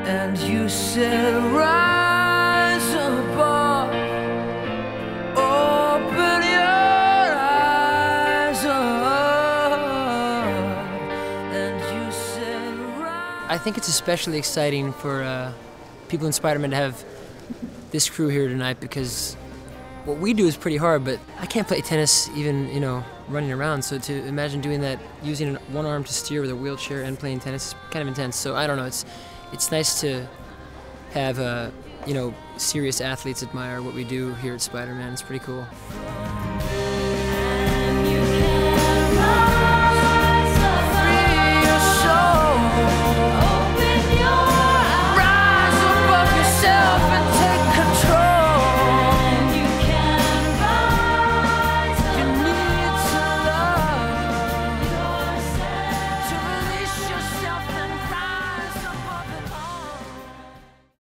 And you said, rise above, open your eyes up, and you said, rise. I think it's especially exciting for people in Spider-Man to have this crew here tonight, because what we do is pretty hard, but I can't play tennis even, you know, running around. So to imagine doing that, using one arm to steer with a wheelchair and playing tennis is kind of intense. So I don't know, it's nice to have, you know, serious athletes admire what we do here at Spider-Man. It's pretty cool.